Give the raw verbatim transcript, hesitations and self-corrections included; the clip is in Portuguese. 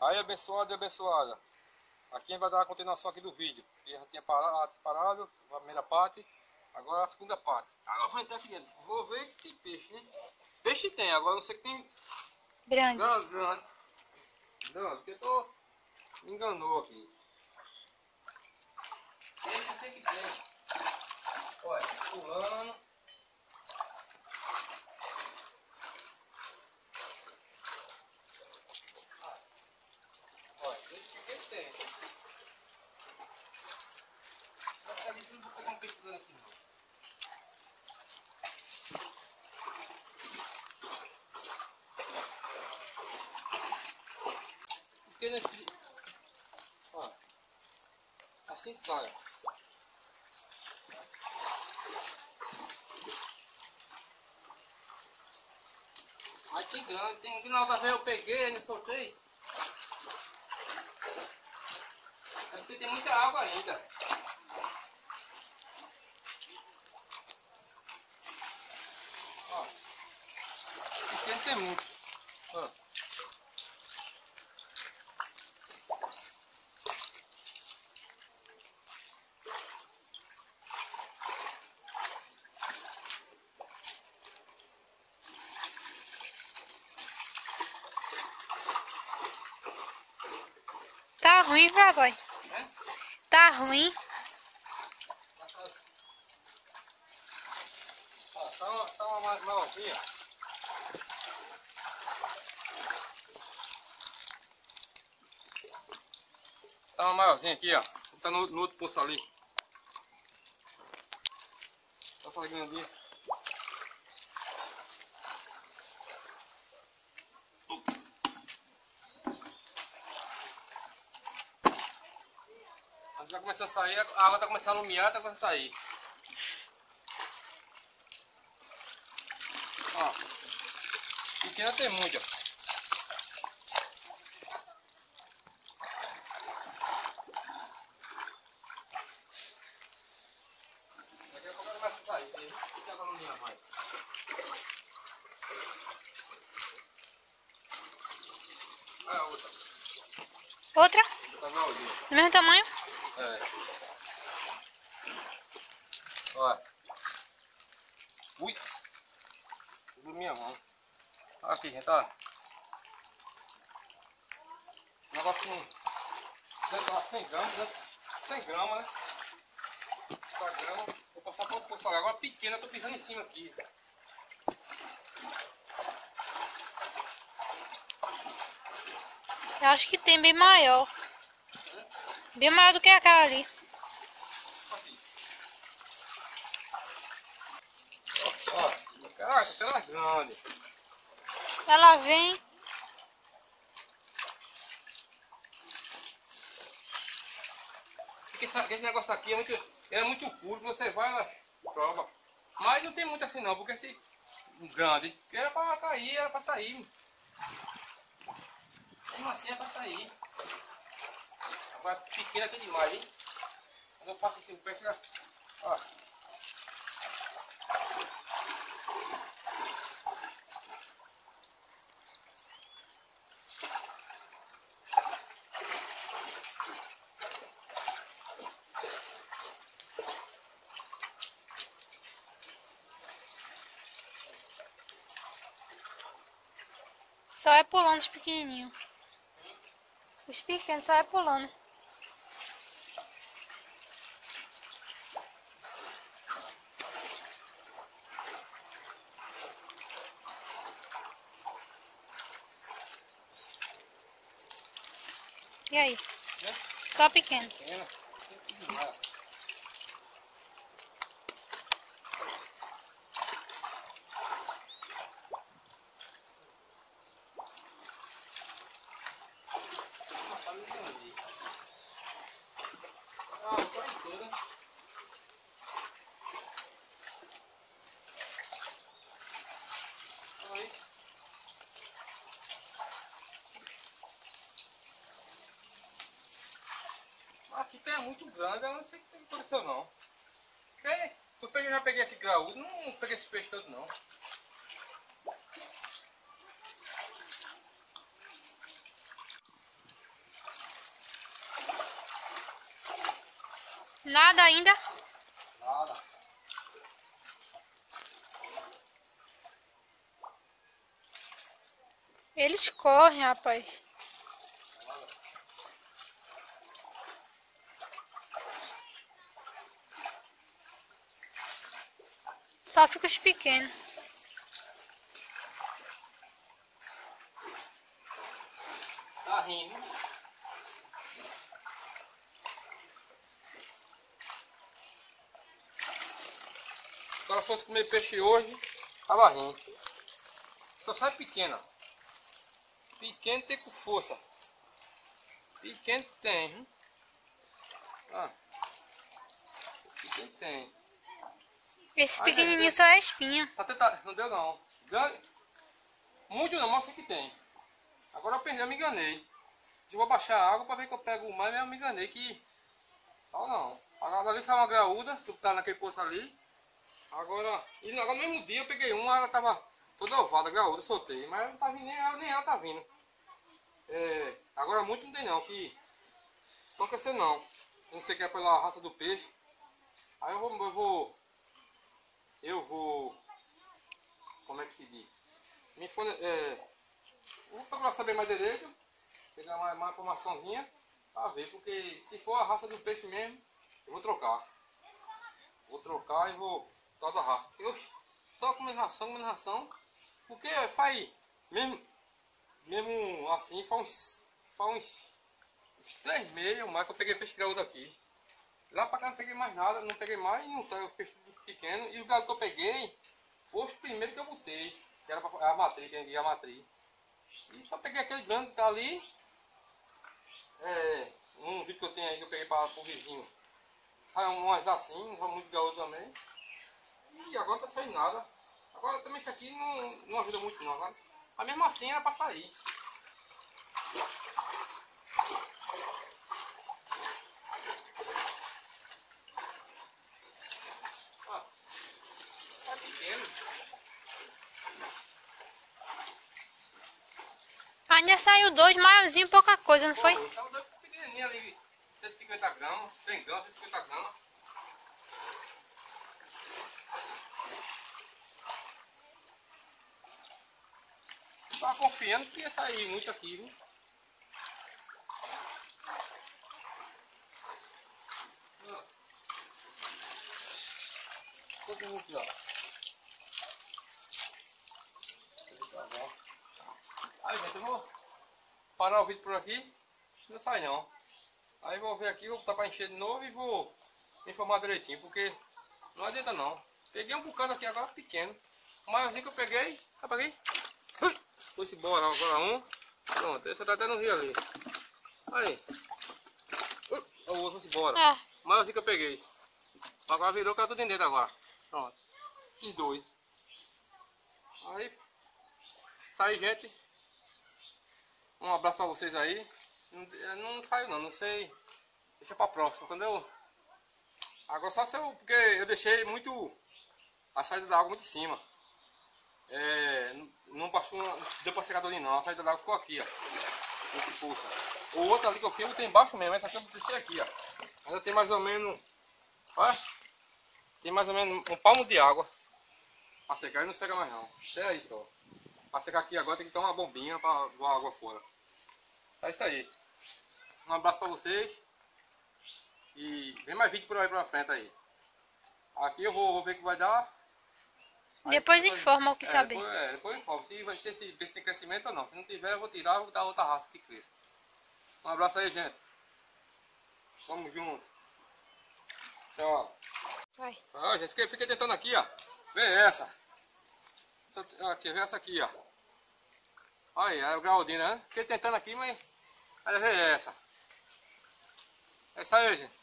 Aí, abençoado e abençoada, aqui vai dar a continuação aqui do vídeo. Eu já tinha parado, parado a primeira parte, agora a segunda parte. Agora vou entrar aqui dentro, vou ver que tem peixe, né? Peixe tem, agora não sei que tem... Grande. Grande, grande. Grande, porque eu tô... me enganou aqui. Peixe eu sei que tem. Olha, pulando. Olha, peixe tem. Não vou pegar um peixe grande aqui não. Porque nesse... Ó, assim sai. Mas tem grande, tem que na outra vez eu peguei, ainda soltei. É porque tem muita água ainda. Ó, pequeno tem muito. Ó. Tá ruim, papai. É? Tá ruim. Ó, só uma, só uma maiorzinha. Tá uma maiorzinha aqui, ó. Tá no, no outro poço ali. Tá essa grandinha. Quando vai começar a sair, a água tá começando a alumiar, tá começando a sair. Ó, pequena tem muito, ó. Daqui a pouco ela começa a sair, viu? Fica a alumiar mais. Olha a outra. Outra? Tá maiorzinha. Do mesmo tamanho? É. Olha. Ui. Tudo minha mão. Olha aqui, gente, olha. Um negócio com cem gramas, né? cem gramas, né? cem gramas. Vou passar para o poço agora. Agora pequena, eu tô pisando em cima aqui. Eu acho que tem bem maior. Bem maior do que aquela ali. Aqui. Ó, ó. Caraca, aquela grande. Ela vem. Porque esse, esse negócio aqui é muito, ele é muito puro, você vai, ela prova. Mas não tem muito assim não, porque esse grande, era pra cair, era pra sair. Mesmo assim é pra sair. Agora pequena tem demais, hein? Quando eu passo assim, o pé fica... Ó. Só é pulando os pequenininhos. Os pequenos só é pulando. E aí? Né? Só pequeno. Pequena. Tem demais. Ah, quase toda. Aí. Aqui tem muito grande, eu não sei o que aconteceu não. Porque tu peixe, eu já peguei aqui graúdo, não peguei esse peixe todo não. Nada ainda? Nada. Eles correm, rapaz. Só fica os pequenos. Tá rindo. Se ela fosse comer peixe hoje, tava rindo. Só sai pequena. Pequeno tem com força. Pequeno tem. Hein? Ah. Pequeno tem. Esse Ai, pequenininho gente, só é espinha. só tentar, não deu não. Grande. Muito não, mas sei que tem. Agora eu perdi, eu me enganei. Eu vou baixar a água para ver que eu pego o mais, mas eu me enganei que. Só não. Agora ali foi uma graúda, que tá naquele poço ali. Agora. E agora no mesmo dia eu peguei uma, ela tava toda ovada, graúda, soltei. Mas não tá vindo nem ela, nem ela tá vindo. É, agora muito não tem não, que. Não crescer não. Eu não sei que é pela raça do peixe. Aí eu vou. Eu vou. Eu vou. Como é que se diz? Me for, é, vou procurar saber mais direito. Pegar mais, mais informaçãozinha pra ver, porque se for a raça do peixe mesmo, eu vou trocar. Vou trocar e vou dar da raça. Eu só comendo ração, comendo ração, porque faz mesmo, mesmo assim, faz uns, faz uns, uns três meses mais que eu peguei peixe graúdo aqui. Lá pra cá não peguei mais nada, não peguei mais, não tem peixe pequeno. E o galo que eu peguei foi os primeiros que eu botei, que era pra, a matriz, que é a matriz. E só peguei aquele grande que tá ali. É, um vídeo que eu tenho aí que eu peguei para o vizinho. Faz umas assim, não vai muito gaúcho também. E agora não tá saindo nada. Agora também isso aqui não, não ajuda muito não, sabe? Mas mesmo assim era para sair. Ah, é pequeno. Ainda saiu dois maiorzinho, pouca coisa, não foi? Pô, saiu dois pequenininhos ali. cento e cinquenta gramas, cem gramas, cento e cinquenta gramas. Eu tava confiando que ia sair muito aqui, viu? Todo mundo aqui, ó. Aí, gente, eu vou parar o vídeo por aqui. Não sai não. Aí vou ver aqui, vou botar para encher de novo e vou me informar direitinho, porque não adianta não. Peguei um bocado aqui agora pequeno. O maiorzinho que eu peguei, apaguei. Foi-se embora, agora um. Pronto, esse tá até no rio ali. Aí. O outro foi-se embora. É. O maiorzinho que eu peguei. Agora virou, caiu tudo em dentro agora. Pronto. Os dois. Aí. Sai, gente. Um abraço pra vocês aí. Não, não saiu não, não sei. Deixa pra próxima. Quando eu. Agora só se eu. Porque eu deixei muito. A saída da água muito em cima. É, não passou. Não deu pra secar ali não. A saída da água ficou aqui, ó. Nesse pulso. O outro ali que eu fiz tem embaixo mesmo. Essa aqui eu deixei aqui, ó. Ainda tem mais ou menos. Olha. Tem mais ou menos um palmo de água. Pra secar e não seca mais não. Até aí só. Pra secar aqui agora tem que ter uma bombinha pra voar água fora. É isso aí. Um abraço pra vocês. E vem mais vídeo por aí pra frente aí. Aqui eu vou, vou ver o que vai dar. Aí Depois depois, informa o que é, saber. Depois, é, depois informa se vai ser esse peixe tem crescimento ou não. Se não tiver, eu vou tirar e vou dar outra raça que cresça. Um abraço aí, gente. Vamos junto. Tchau. Vai. Ah, gente, fiquei, fiquei tentando aqui, ó. Vê essa. Aqui, vê essa aqui, ó. Aí, é o graudinho, né? Fiquei tentando aqui, mas. Aí vê essa. É isso aí, gente.